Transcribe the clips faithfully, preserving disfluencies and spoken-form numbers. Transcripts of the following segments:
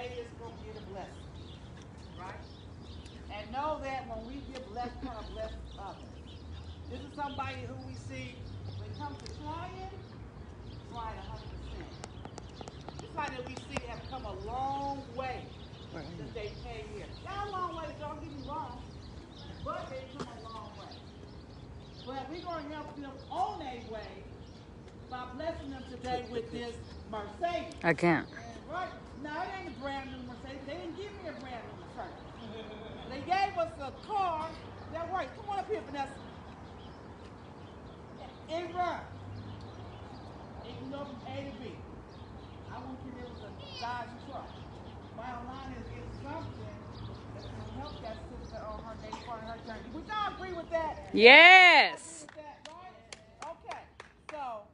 today is going to get a blessing, right? And know that when we get blessed, kind of bless others. This is somebody who we see when it comes to trying, trying one hundred percent. It's like that we see have come a long way since they came here. Not a long way, don't get me wrong, but they've come a long way. But we're going to help them on their way by blessing them today with this Mercedes. I can't. Right? No, it ain't a brand new Mercedes. They didn't give me a brand new Mercedes. They gave us a car that works. Come on up here, Vanessa. It runs. It can go from A to B. I want you to give us a Dodge truck. Bottom line is it's something that's going to help that sister on her day part of her journey. Would y'all agree with that? Yes. Agree with that, right? Okay. So,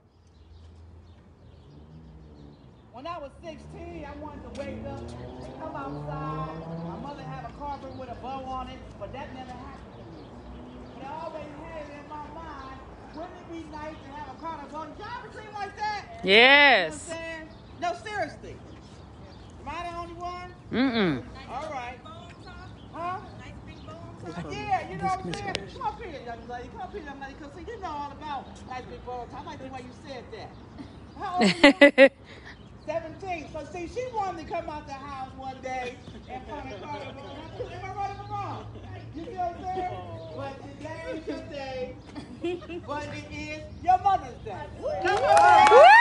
when I was sixteen, I wanted to wake up and come outside. My mother had a carpet with a bow on it, but that never happened to me. But I always had it in my mind, wouldn't it be nice to have a car with a bow? Did y'all ever seem like that? Yes. You know what I'm saying? No, seriously. Am I the only one? Mm-mm. All right. Huh? Yeah, you know what I'm saying? Come up here, young lady. Come up here, young lady, because see, you know all about nice big bow tie. I like the way you said that. How old are you? seventeen. So see, she wanted to come out the house one day and find a car. Am I right or wrong? You see what I'm saying? But today is your day. But it is your Mother's Day. Come on. Woo!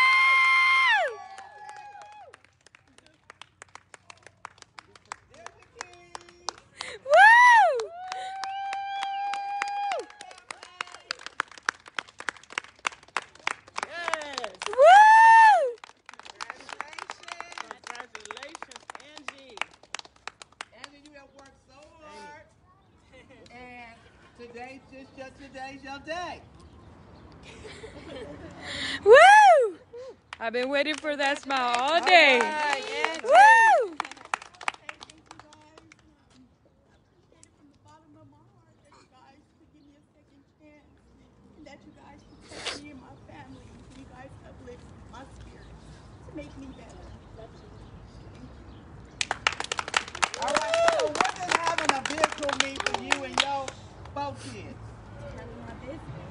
There's the keys. Woo! Yes. Woo! Congratulations. Congratulations, Angie. Angie, you have worked so hard. And today's just your, today's your day. Woo! I've been waiting for that smile all day. All right, Angie. Woo! That you guys protect me and my family. You guys uplift my spirit to make me better. All right, so what does having a vehicle mean for you and your four kids? Having my business,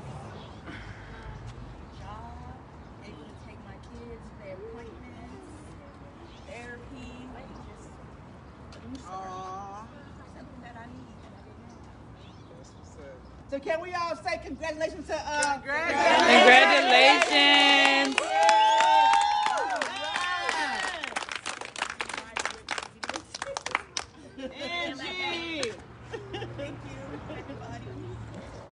job, able to take my kids to their appointments, therapy, like just a new start. Aww. Something that I need and I didn't have. So can we all say congratulations to uh Congratulations. All right.